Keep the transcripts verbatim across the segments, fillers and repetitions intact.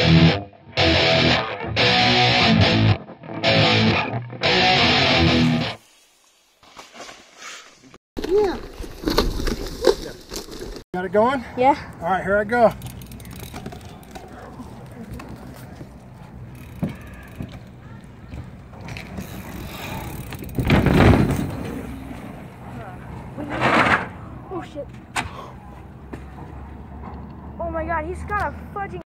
Yeah. Got it going? Yeah. All right, here I go. Oh shit. Oh my god, he's got a fudging.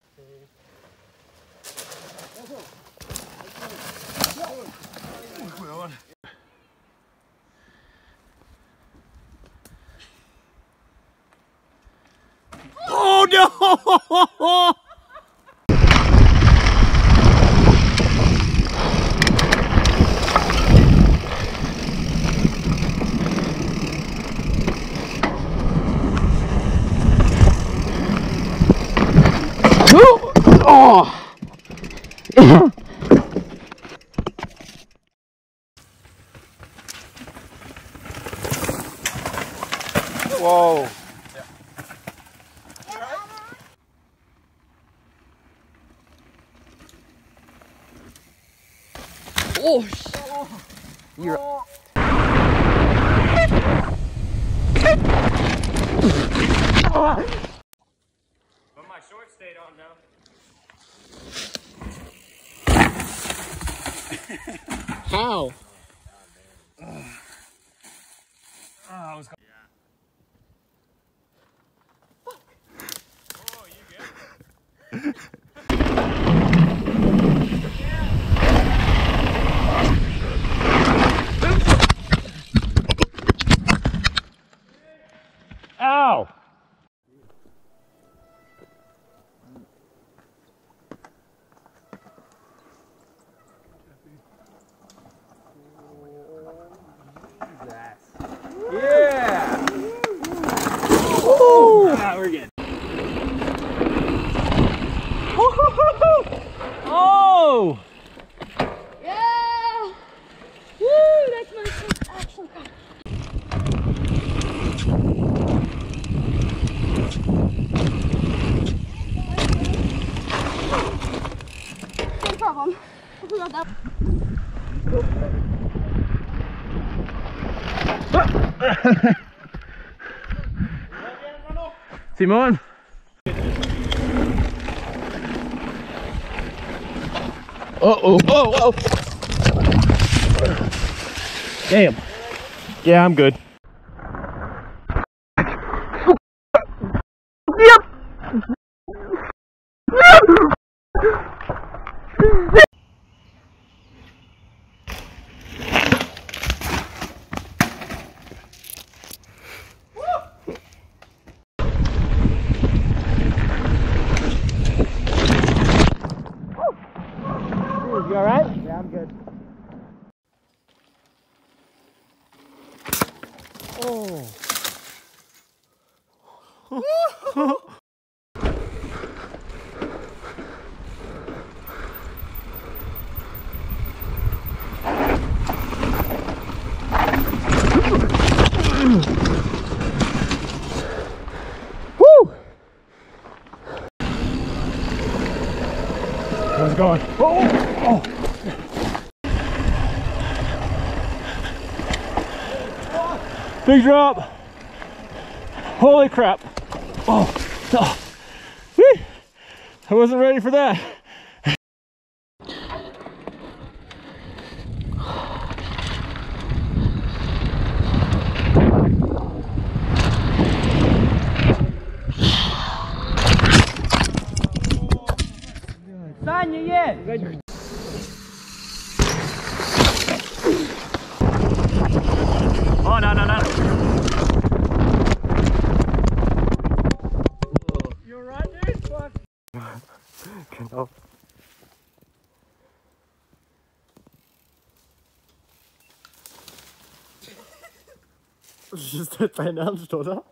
Oh no! Oh! Whoa! Oh, you're. Oh. But my shorts stayed on now. How? Oh, I was. Yeah. Oh, you good? Ow! Yeah! Oh! Ah, we're good. Oh! Yeah! Woo! That's my first action crash. No problem. I forgot that. Simon! Uh-oh. Oh, oh. Damn. Yeah, I'm good. Yep. You all right? Yeah, I'm good. Oh. Woo! How's it going? Oh! Oh! Big drop! Holy crap! Oh! Oh. Whee. I wasn't ready for that. Sanya, yeah! Oh, no, no, no. You alright, dude? Fuck. Genau. Das ist nicht dein Ernst, oder?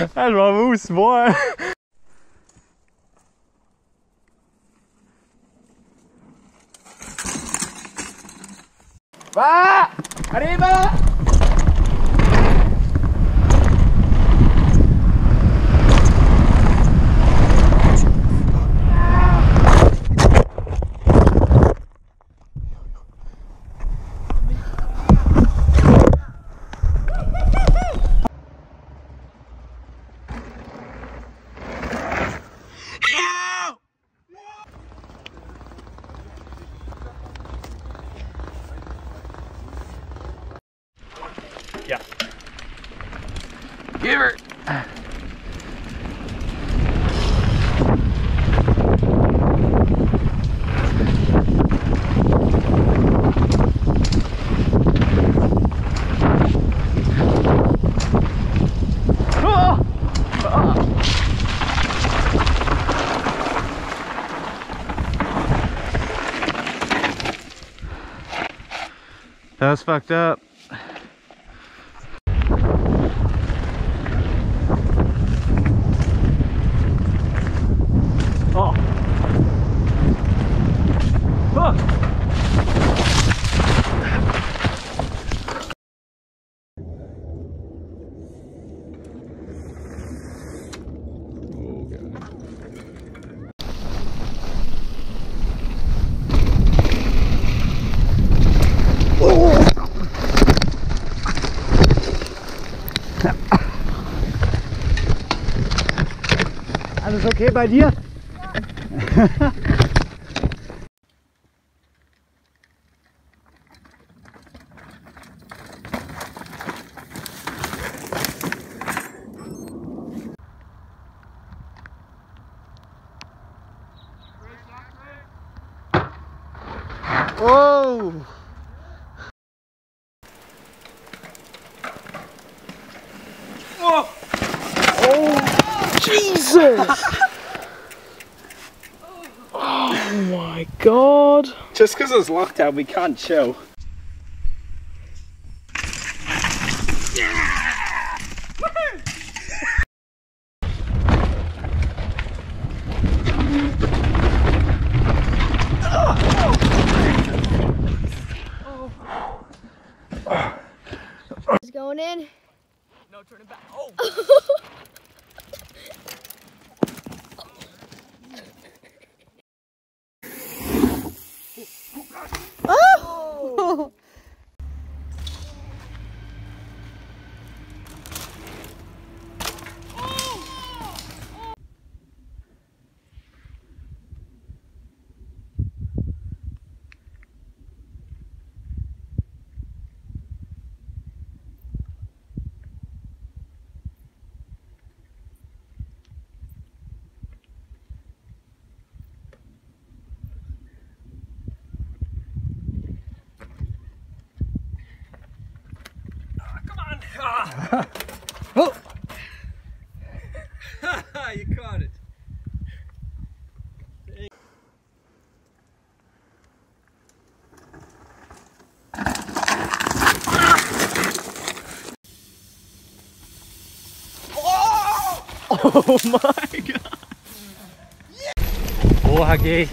That's my moose, boy. Va! Arriba! Yeah. Give her. That was fucked up. Oh. Fuck. Alles okay bei dir? Oh! Oh, Jesus! Oh my God! Just because it's locked out, we can't chill. It's going in. No, turn it back. Oh. Oh! Oh! You caught it. Oh my God. Porra, gay.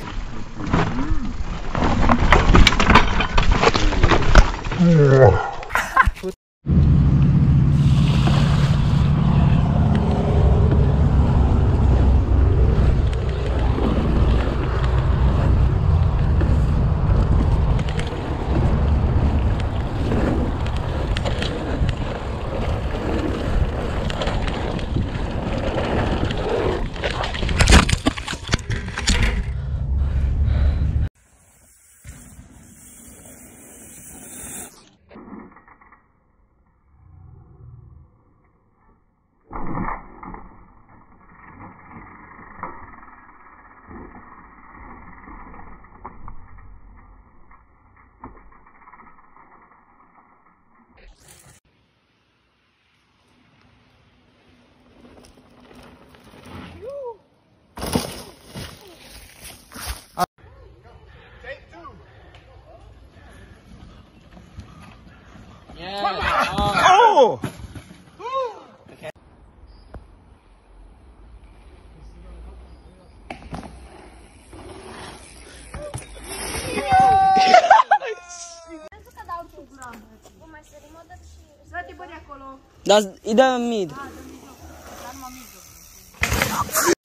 Yeah. Oh! Das, idea mid.